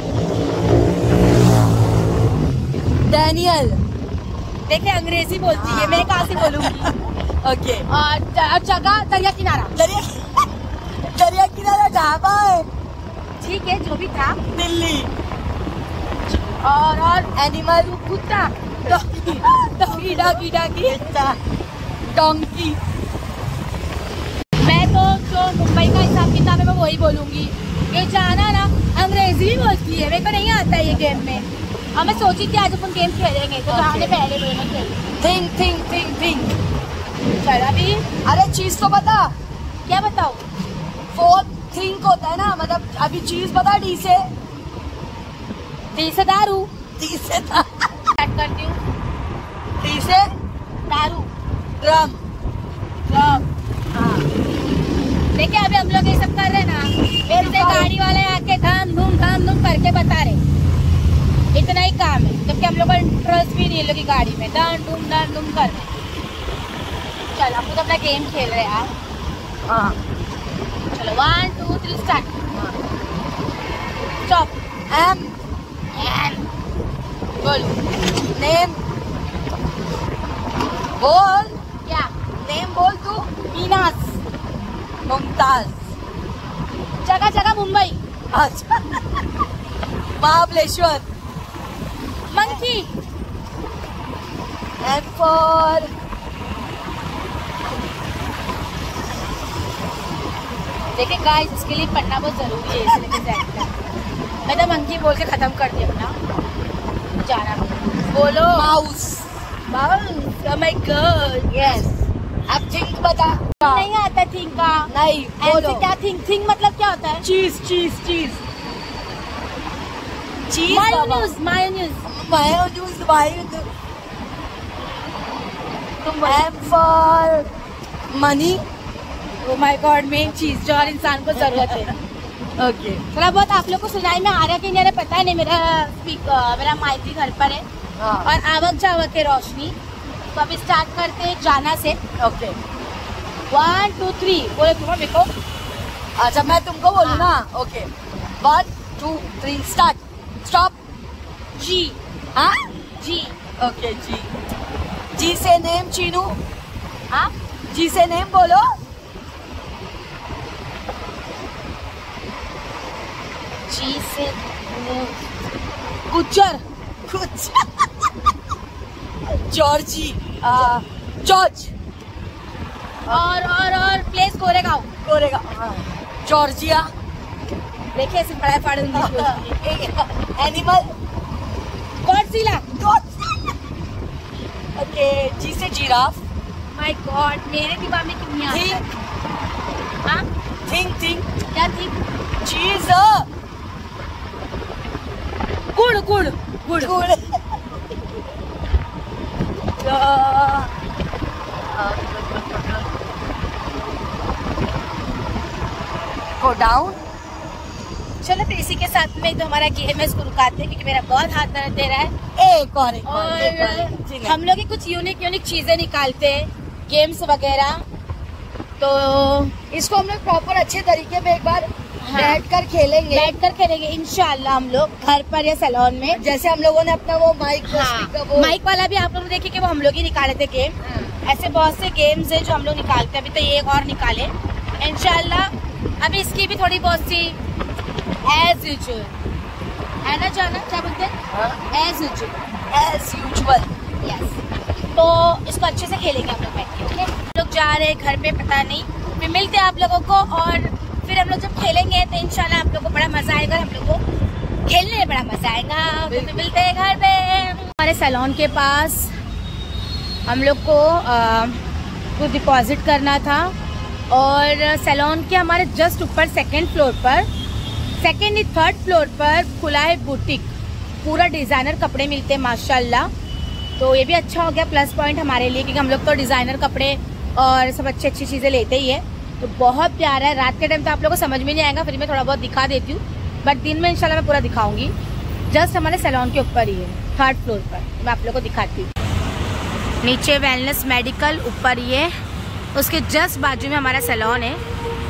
डैनियल। देखे अंग्रेजी बोलती है, मैं कहाँ से बोलूंगी। ओके। और ज- जगह दरिया किनारा। दरिया दरिया किनारा ढाबा है। ठीक है जो भी था। दिल्ली। और और एनिमल कुत्ता। Doggy doggy doggy. डोंकी। मैं तो जो मुंबई का हिसाब किताब है मैं वही बोलूंगी। ये जाना ना अंग्रेजी भी बोलती है, मेरे को नहीं आता ये गेम में। और मैं सोची थी आज अपन गेम खेलेंगे तो जाने पहले मैंने खेली। Think think think think. चल अभी अरे चीज तो बता। क्या बताओ? फोर्थ थिंक होता है ना, मतलब अभी चीज बता। डी से। डी से दारू। डी से था। स्टार्ट करती हूँ। डी से दारू। ड्रम। ड्रम। हाँ देखिए अभी हम लोग ये सब कर रहे हैं ना, फिर से गाड़ी वाले आके धाम धूम धाम धूम करके बता रहे इतना ही काम है, जबकि हम लोग को इंटरेस्ट भी नहीं है लोग की गाड़ी में धाम धूम धाम धूम कर रहे। चल हम लोग अपना गेम खेल रहे हैं यार। हाँ चलो one two three start. Stop. M. M. बोलो। नेम बोल। क्या? नेम बोल तू। मीनास। मुमताज। जगह जगह मुंबई। अच्छा महाबलेश्वर। मंकी। एम फॉर देखिए गाइस इसके लिए पढ़ना बहुत जरूरी है इसलिए एग्जैक्ट मैं तो मंकी बोल के खत्म कर दिया अपना जाना। बोलो। Mouse. Mouse. Oh my god. Yes. अब थिंक बता। नहीं आता थिंक का। नहीं ऐसे बोलो। क्या थिंक थिंक मतलब क्या होता है? चीज cheese cheese cheese. Mayonnaise. Mayonnaise. Mayonnaise mayonnaise. तुम M for money. Oh my god main चीज जो हर इंसान को जरूरत है। ओके। थोड़ा बहुत आप लोग को सुनाई में आ रहा है कि नहीं पता है नहीं। मेरा स्पीकर मेरा माइक भी घर पर है हाँ और आवक जावक है रोशनी। तो अभी स्टार्ट करते हैं जाना से। ओके। वन टू थ्री बोले तुम मेरे को। अच्छा मैं तुमको बोलूँ ना। Okay one two three start. Stop. G. हाँ जी। ओके जी। जी से नेम चीनू। हाँ जी से नेम बोलो। जी से गुज्जर। कुछ जॉर्जी। जॉर्ज। और और और प्लेस कोरेगांव। कोरेगा। जॉर्जिया। देखिए ऐसे बड़ा फाड़ एनिमल। गॉडजिला। ओके, जी से जिराफ। माय गॉड, मेरे दिमाग में कितनी आ रही है। हाँ थिंक थिंक क्या थी? चीज। गुड़ गुड़ गुड़ गुड़। Go down. चलो फिर इसी के साथ में तो हमारा गेम है, इसको रुकाते हैं क्योंकि मेरा बहुत हाथ दर्द दे रहा है। एक और एक और, एक और, एक और। हम लोग कुछ यूनिक यूनिक चीजें निकालते हैं, गेम्स वगैरह, तो इसको हम लोग प्रॉपर अच्छे तरीके पे एक बार हाँ, बैठ कर खेलेंगे। बैठ कर खेलेंगे इंशाल्लाह हम लोग घर पर या सैलून में। जैसे हम लोगों ने अपना वो माइक हाँ, वो माइक वाला भी आप लोग देखे कि वो हम लोग ही निकाले थे गेम। हाँ। ऐसे बहुत से गेम्स है जो हम लोग निकालते हैं, अभी तो ये एक और निकाले इंशाल्लाह। अभी इसकी भी थोड़ी बहुत सी एज यूजुअल है ना, जाना क्या बोलते हैं, as usual as usual. Yes, तो इसको अच्छे से खेलेंगे हम लोग बैठ के। ओके, हम लोग जा रहे हैं घर पे, पता नहीं फिर मिलते हैं आप लोगों को, और फिर हम लोग जब खेलेंगे तो इंशाल्लाह आप लोगों को बड़ा मजा आएगा, हम लोग को खेलने में बड़ा मजा आएगा। तो फिर मिलते हैं घर पे। हमारे सैलून के पास हम लोग को आ, कुछ डिपॉजिट करना था, और सैलून के हमारे जस्ट ऊपर सेकेंड फ्लोर पर, सेकेंड या थर्ड फ्लोर पर खुला है बुटीक, पूरा डिज़ाइनर कपड़े मिलते हैं माशाल्लाह। तो ये भी अच्छा हो गया प्लस पॉइंट हमारे लिए, क्योंकि हम लोग तो डिज़ाइनर कपड़े और सब अच्छी अच्छी चीज़ें लेते ही है। तो बहुत प्यारा है। रात के टाइम तो आप लोगों को समझ में नहीं आएगा, फिर मैं थोड़ा बहुत दिखा देती हूँ, बट दिन में इंशाल्लाह मैं पूरा दिखाऊंगी। जस्ट हमारे सैलून के ऊपर ही है, थर्ड फ्लोर पर, मैं आप लोग को दिखाती हूँ। नीचे वेलनेस मेडिकल, ऊपर ये, उसके जस्ट बाजू में हमारा सैलून है।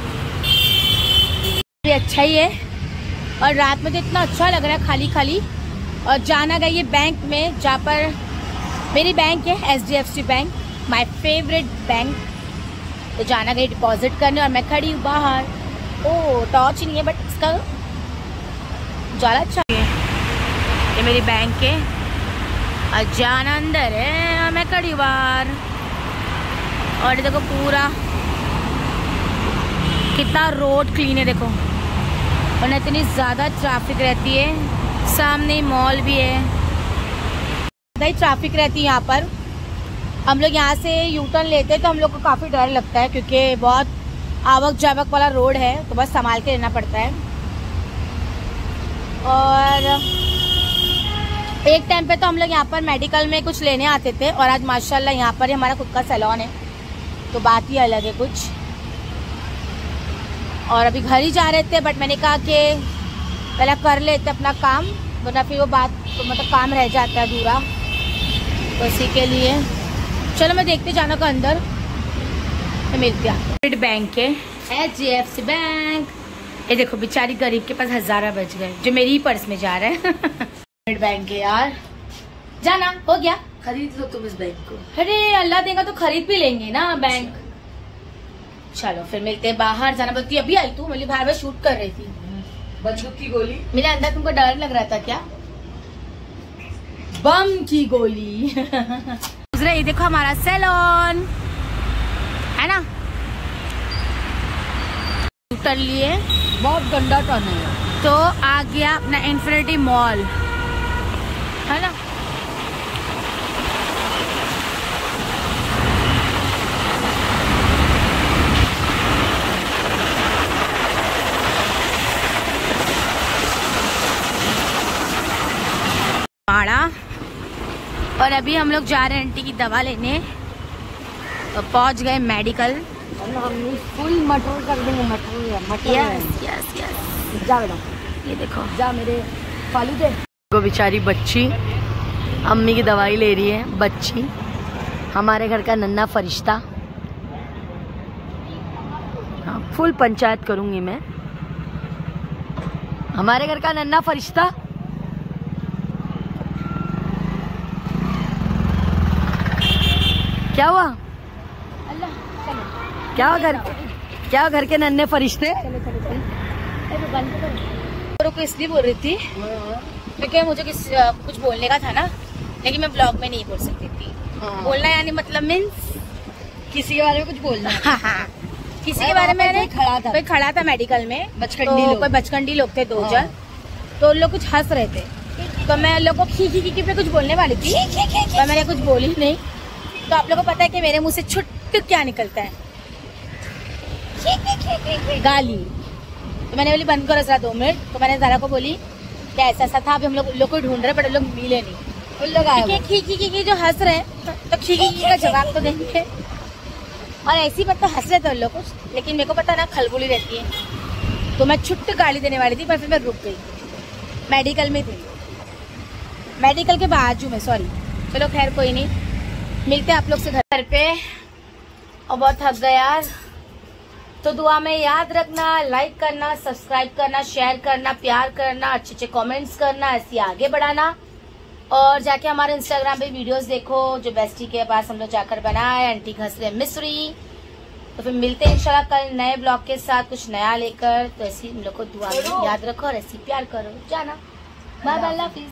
ये अच्छा ही है, और रात में तो इतना अच्छा लग रहा है खाली खाली। और जाना गई ये बैंक में, जहाँ पर मेरी बैंक है H D F C bank, my favourite bank. तो जाना गई डिपॉजिट करने, और मैं खड़ी हूँ बाहर। ओह, टॉर्च नहीं है बट इसका उजाला अच्छा है। ये मेरी बैंक है, और जाना अंदर है, और मैं खड़ी हूँ बाहर। और ये देखो पूरा कितना रोड क्लीन है, देखो, और न इतनी ज़्यादा ट्रैफिक रहती है। सामने मॉल भी है, ज़्यादा ही ट्रैफिक रहती है यहाँ पर। हम लोग यहाँ से यू टर्न लेते हैं तो हम लोग को काफ़ी डर लगता है, क्योंकि बहुत आवक जावक वाला रोड है, तो बस संभाल के लेना पड़ता है। और एक टाइम पे तो हम लोग यहाँ पर मेडिकल में कुछ लेने आते थे, और आज माशाल्लाह यहाँ पर ही हमारा खुद का सैलून है, तो बात ही अलग है कुछ। और अभी घर ही जा रहे थे, बट मैंने कहा कि पहले कर लेते अपना काम, वरना फिर वो बात तो मतलब काम रह जाता है अधूरा, तो इसी के लिए चलो मैं देखते जाना का अंदर मैं मिलती हूँ। बैंक है, H D F C bank. ये देखो बेचारी गरीब के पास हजारा बच गए, जो मेरी ही पर्स में जा रहा है। बैंक है यार, जाना हो गया, खरीद लो तुम इस बैंक को। अरे अल्लाह देगा तो खरीद भी लेंगे ना बैंक। चलो फिर मिलते हैं बाहर। जाना बोलती अभी आई तू, मेरी बाहर में शूट कर रही थी। बंदूक की गोली मेरे अंदर तुमको डर लग रहा था क्या? बम की गोली। दूसरा ये देखो हमारा सैलून है ना, उतर लिए, बहुत गंदा टर्न है। तो आ गया अपना इन्फिनिटी मॉल है ना। पाड़ा, और अभी हम लोग जा रहे हैं आंटी की दवा लेने, तो पहुंच गए मेडिकल। हम फुल मटर कर देंगे, मटर मटर। यस यस यस, जा बेटा, ये देखो जा मेरे फालूदे। वो बेचारी बच्ची अम्मी की दवाई ले रही है, बच्ची हमारे घर का नन्हा फरिश्ता। हाँ, फुल पंचायत करूंगी मैं, हमारे घर का नन्हा फरिश्ता। क्या हुआ? अल्लाह, चलो क्या हुआ घर क्या हुआ घर के नन्हे फरिश्ते? चलो चलो चलो। को इसलिए बोल रही थी क्योंकि मुझे किस कुछ बोलने का था ना, लेकिन मैं ब्लॉग में नहीं बोल सकती थी। हाँ। बोलना यानी मतलब मीन्स किसी के बारे में कुछ बोलना। हाँ हाँ, किसी के बारे में कोई खड़ा था कोई खड़ा था मेडिकल में, बचकंडी तो लोग। कोई बचकंडी लोग थे दो हाँ। जन, तो लोग कुछ हंस रहे थे तो मैं लोग को खी खी खी पे कुछ बोलने वाली थी, पर मैंने कुछ बोली नहीं। तो आप लोगों को पता है कि मेरे मुंह से छुट्ट क्या निकलता है, गाली। तो मैंने बोली बंद करो जरा दो मिनट। तो मैंने ज़ारा को बोली क्या ऐसा ऐसा था, अभी हम लोग उन लोग को ढूंढ रहे, बट उन लोग मिले नहीं। उन लोग आए खी खी खी जो हंस रहे हैं, तो खी खी का जवाब तो देंगे। और ऐसी बात तो हंस रहे थे उन लोग कुछ, लेकिन मेरे को पता ना खलबुली रहती है, तो मैं छुट्ट गाली देने वाली थी, पर फिर मैं रुक गई। मेडिकल में थी, मेडिकल के बाजू में, सॉरी। चलो खैर कोई नहीं, मिलते हैं आप लोग से घर पे। और बहुत थक गए यार। तो दुआ में याद रखना, लाइक करना, सब्सक्राइब करना, शेयर करना, प्यार करना, अच्छे अच्छे कमेंट्स करना, ऐसे आगे बढ़ाना। और जाके हमारे इंस्टाग्राम पे वीडियोस देखो जो बेस्टी के पास हम लोग जाकर बनाए, आंटी घसरे मिस्री। तो फिर मिलते हैं इंशाल्लाह कल नए ब्लॉग के साथ, कुछ नया लेकर। तो ऐसी हम लोग को दुआ में याद रखो और ऐसी प्यार करो। जाना, बाय बाय, अल्लाह हाफिज़।